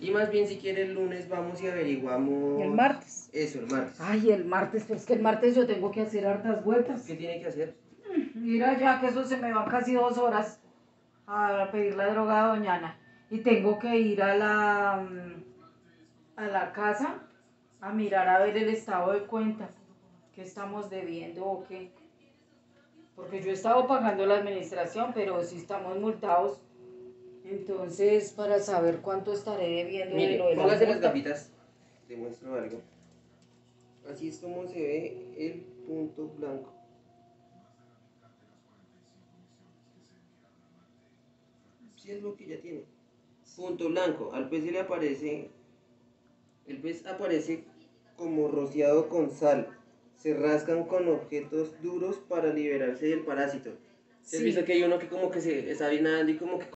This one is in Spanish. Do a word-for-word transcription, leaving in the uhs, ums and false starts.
Y más bien si quiere el lunes vamos y averiguamos... ¿El martes? Eso, el martes. Ay, el martes, pero es que el martes yo tengo que hacer hartas vueltas. ¿Qué tiene que hacer? Mira ya que eso se me van casi dos horas a pedir la droga a doña Ana. Y tengo que ir a la, mm, a la casa a mirar a ver el estado de cuenta. ¿Qué estamos debiendo o qué? Porque yo he estado pagando la administración, pero si estamos multados, entonces para saber cuánto estaré debiendo de Mire, lo de la póngase las multa. gafitas. Te muestro algo. Así es como se ve el punto blanco. Sí es lo que ya tiene. Punto blanco. Al pez se le aparece... El pez aparece como rociado con sal. Se rascan con objetos duros para liberarse del parásito. ¿Se has Sí. visto que hay uno que como que se está orinando y como que